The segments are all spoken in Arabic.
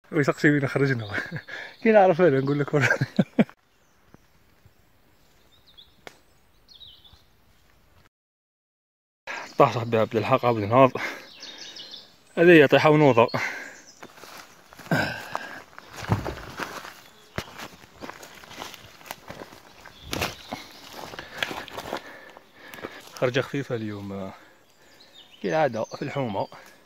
ويسقسي وين خرجنا. كي نعرف انا نقول لك ورا. طاح صاحبي عبد الحق عبد النهار، هذه طيحة ونوضة. خرجة خفيفة اليوم كالعادة في الحومة.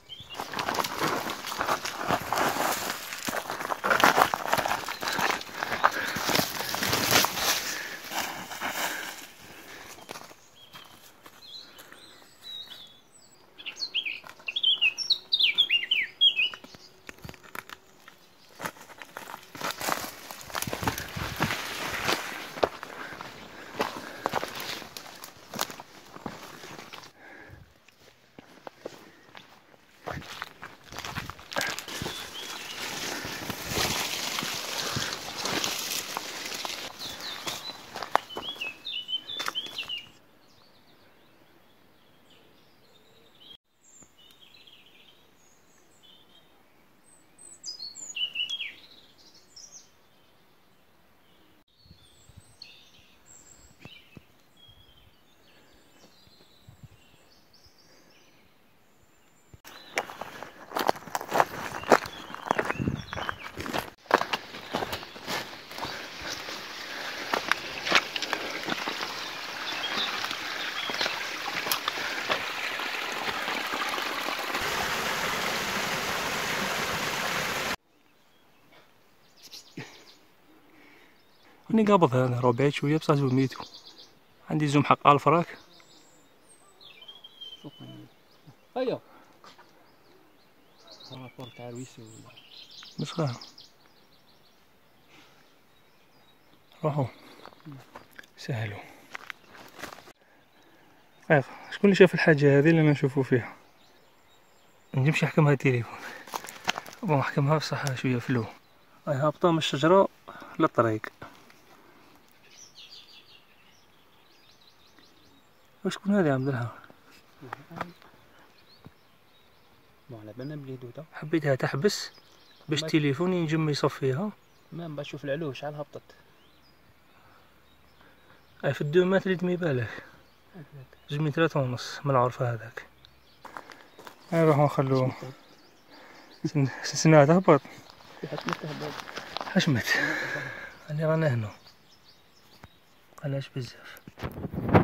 راني قابض هذا راه بعيد شوية بصح زوميتو. عندي زوم حق الفراك. هيا رابور تاع رويسو مش فاهم. روحو سهلو. شكون اللي شاف الحاجة هذه اللي انا نشوفو فيها؟ نمشي نحكمها التليفون. بون نحكمها بصح شوية فلو. هاي هابطة من الشجرة للطريق. وشكون هذه عبد الحق؟ على بالنا بلي دودة. حبيتها تحبس باش تليفوني ينجم يصفيها. ما بشوف العلوش شحال هبطت. اي في الدو متر يدمي بالك. 2 متر 3.5 من العرفة هذاك. هاي نروحو نخلو سنة تهبط. حشمت. اللي رانا هنا. قناش بزاف.